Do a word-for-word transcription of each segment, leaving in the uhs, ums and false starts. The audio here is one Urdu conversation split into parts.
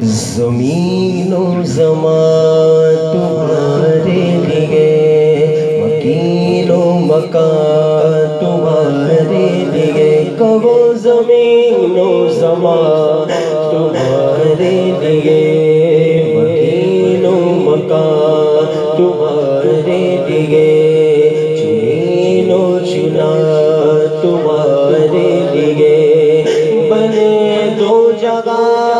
زمین و زمان تمہارے لیے، مکین و مکان تمہارے لیے، کہو زمین و زمان تمہارے لیے، مکین و مکان تمہارے لیے، چنین و چنا تمہارے لیے، بنے دو جگہ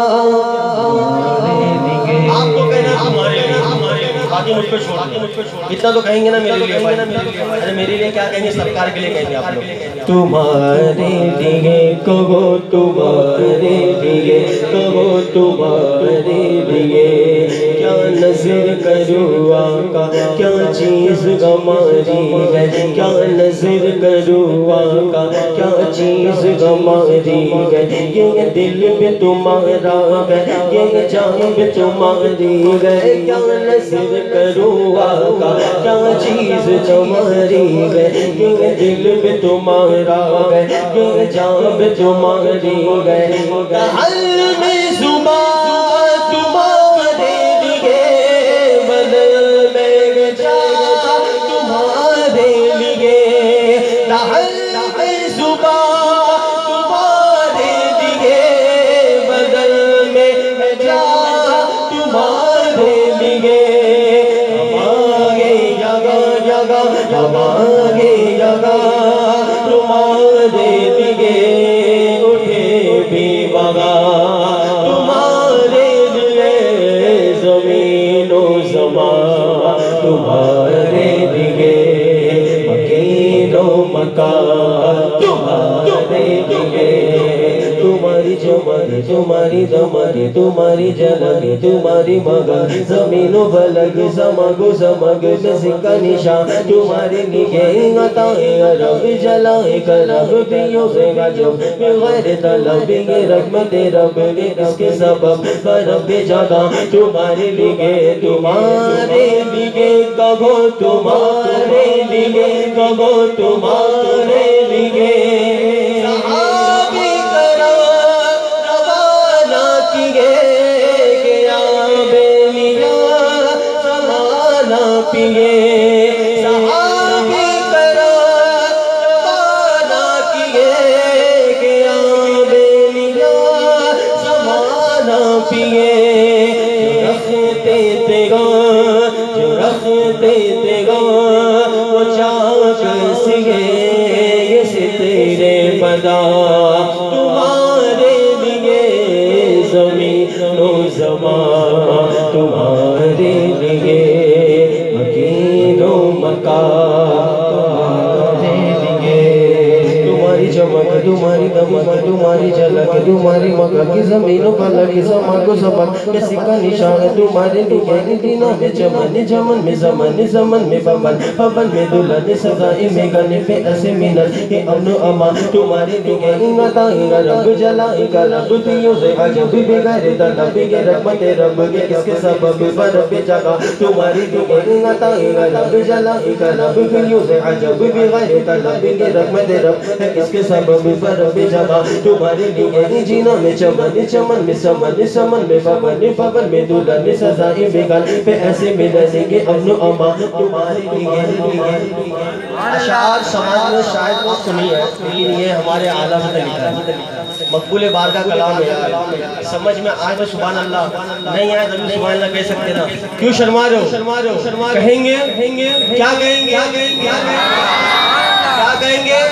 مجھ پہ چھوڑ اتنا تو کہیں گے نا میرے لیے، ارے میرے لیے کیا کہیں گے، سرکار کے لیے کہیں گے آپ لوگ. تمہارے لیے کہو، تمہارے لیے کہو، تمہارے لیے کیا نظر کروں آقا، کیا چیز ہماری ہے، کیا نظر کروں آقا، کیا چیز ہماری ہے، یہ دل بھی تمہارا ہے، یہ جان بھی تمہاری ہے، کیا نظر کروں آقا، کیا چیز تمہاری ہے، یہ دل بھی تمہارا ہے، یہ جان بھی تمہاری ہے، حل میں زبان تمہارے لیے، بدل میں جا تمہارے لیے، حل میں زبان تمہارے لیے، بدل میں جا تمہارے لیے، ہمارے جگہ تمہارے لیے اٹھے بھی بغا، تمہارے لیے زمین و زمان تمہارے لیے، مکین و مکان تمہارے لیے، تمہاری چمک تمہاری دمک تمہاری جھلک تمہاری مگر، زمین و فلک سمگ و سمگ میں سکہ نشان تمہارے لیے، عطائے رب جلائے کرب پیوں سے غجب بغیر طلب، یہ رحمت رب اس کے سبب برب جگہ تمہارے لیے، تمہارے لیے کہو، تمہارے لیے کہو، تمہارے لیے پیے، صحابی کرام روانہ کیے کہ آبِ نگاہ زمانہ پیے، جو رکھتے تیگا جو رکھتے تیگا وہ چاک سگے، یہ سترے پدا تمہارے لیے، زمین و زمان تمہارے لیے، تمہاری چمک تمہاری دمک تمہاری جھلک تمہاری مگر، کی زمین و فلک سمگ و سمگ میں سکہ نشان تمہارے لیے، دینا میں چمن چمن میں زمن زمن میں پبن پبن میں دلہن سزائی میں گنے پہ ایسے منت، یہ امن و امان تمہارے لیے، عطائے رب جلائے کرب پیوں سے غجب بغیر طلب، یہ رحمت رب اس کے سبب برب جگہ تمہارے لیے، عطائے رب جلائے کرب پیوں سے غجب بغیر طلب، یہ رحمت رب اس کے سبب برب جگہ تمہارے لیے، جینا میں چمن چمن میں سمن سمن میں پبن پبن میں دلہن سزائی میں گنے پہ ایسے ملنے کے امن و امان تمہارے لیے. اشعار سماج میں شاید وہ سنی ہے، لیکن یہ ہمارے اعلیٰ سے لکھا ہے، مقبول بار کا کلام ہے، سمجھ میں آئے تو سبحان اللہ، نہیں آئے تو سبحان اللہ کہہ سکتے نا، کیوں شرما رہے ہو؟ کہیں گے کیا کہیں گے کیا کہیں گے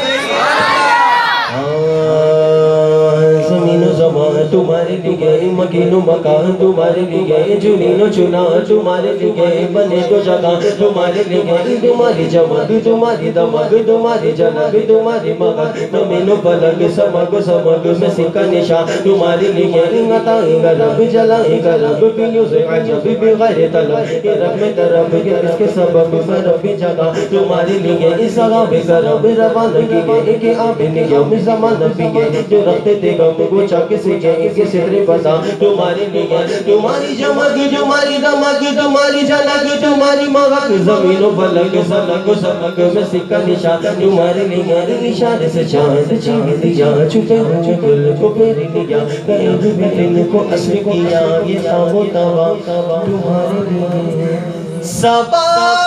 زمین و زمان تمہارے لیے، مکین و مکان تمہارے لیے، جنین و چنا تمہارے لیے، بنے تو جگہ تمہارے لیے، تمہاری چمک تمہاری دمک تمہاری جھلک تمہاری مگر، زمین و فلک سمگ و سمگ میں سکہ نشان تمہارے لیے، عطائے رب جلائے کرب پیوں سے غجب بغیر طلب، یہ رحمت رب اس کے سبب برب جگہ تمہارے لیے، صحابی کرب روانہ کیے کہ آبِ نگاہ زمانہ پیے، جو رکھتے تھے غم وہ چاک سگے، کے سترے بتا تمہاری نگاہ تمہاری چمک تمہاری دمک تمہاری جھلک تمہاری مہک زمین و فلک سلک سمک میں سکہ نشان تمہاری نگاہ نشان سے چاند چاند جا چکے ہوئے گل کو میری نگاہ قید میں دل کو اسر کیا یہ تاب و توا تمہاری نگاہ سبا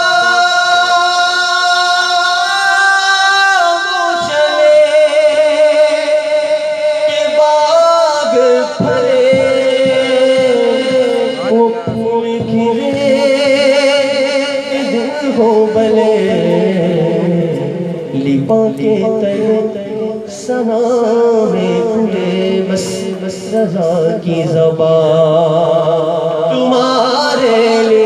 کے تر سنا میں کھلے بس بس رضا کی زبان تمہارے لیے